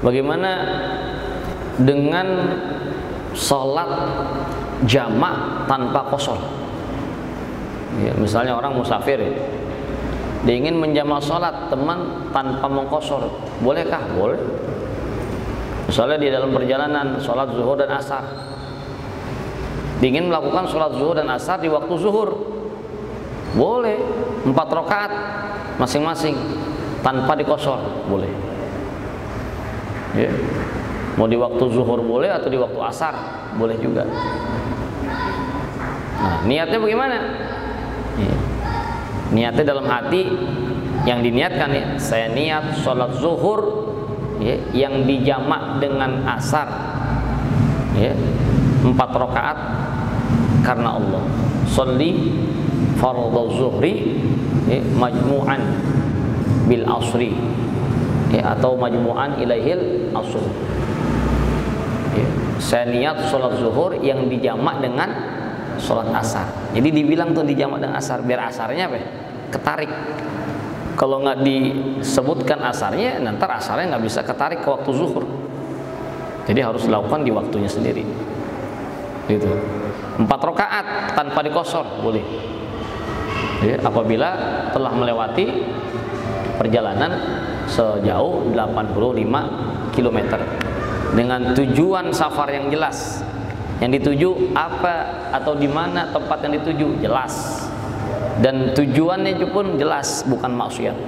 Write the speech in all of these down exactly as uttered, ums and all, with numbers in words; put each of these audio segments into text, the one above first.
Bagaimana dengan sholat jamak tanpa qashar? Ya, misalnya orang musafir, ya, dia ingin menjamak sholat teman tanpa mengqashar, bolehkah? Boleh. Misalnya di dalam perjalanan sholat zuhur dan asar, dia ingin melakukan sholat zuhur dan asar di waktu zuhur, boleh, empat rakaat masing-masing tanpa diqashar, boleh. Ya. Mau di waktu zuhur boleh atau di waktu asar boleh juga. Nah, niatnya bagaimana? Ya. Niatnya dalam hati yang diniatkan, ya, saya niat sholat zuhur, ya, yang dijamak dengan asar, ya, empat rakaat karena Allah. Sholli fardhu zuhri, ya, majmu'an bil asri, ya, atau majmu'an ilaihil asr. Ya, saya niat sholat zuhur yang dijamak dengan sholat asar. Jadi dibilang tuh dijamak dengan asar, biar asarnya apa? Ketarik. Kalau nggak disebutkan asarnya, nanti asarnya nggak bisa ketarik ke waktu zuhur. Jadi harus dilakukan di waktunya sendiri. Gitu. Empat rakaat tanpa diqashar boleh. Ya, apabila telah melewati perjalanan sejauh delapan puluh lima kilometer dengan tujuan safar yang jelas. Yang dituju apa atau di mana tempat yang dituju jelas, dan tujuannya pun jelas, bukan maksiat.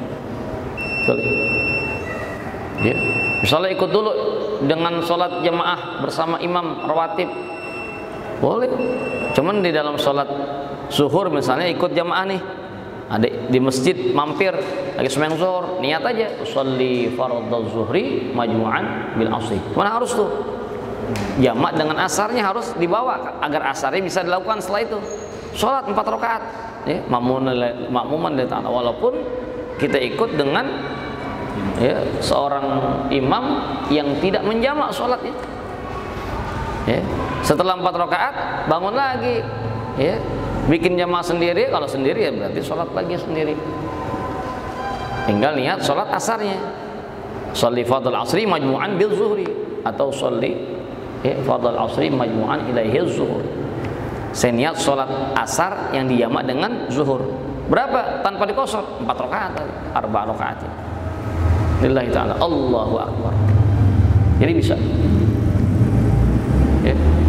Ya. Misalnya ikut dulu dengan sholat jamaah bersama imam rawatib, boleh. Cuman di dalam sholat zuhur misalnya ikut jamaah nih, ada di masjid mampir lagi sembahyang zuhur, niat aja usolli fardhu zuhri majmu'an bil asri. Mana harus tuh jamak dengan asarnya harus dibawa agar asarnya bisa dilakukan setelah itu. Sholat empat rakaat, ya, makmuman lillahi ta'ala, walaupun kita ikut dengan, ya, seorang imam yang tidak menjamak sholatnya. Ya, setelah empat rakaat bangun lagi, ya, bikin jamaah sendiri. Kalau sendiri ya berarti sholat lagi sendiri. Tinggal niat sholat asarnya, sholli fardhu asri majmu'an bil zuhri, atau sholli, ya, fardhu asri majmu'an ilaihi zuhur. Saya niat sholat asar yang dijamak dengan zuhur. Berapa? Tanpa diqashar, empat rakaat, arba rakaat. Lillahi ta'ala, Allahu akbar. Jadi bisa. Ya.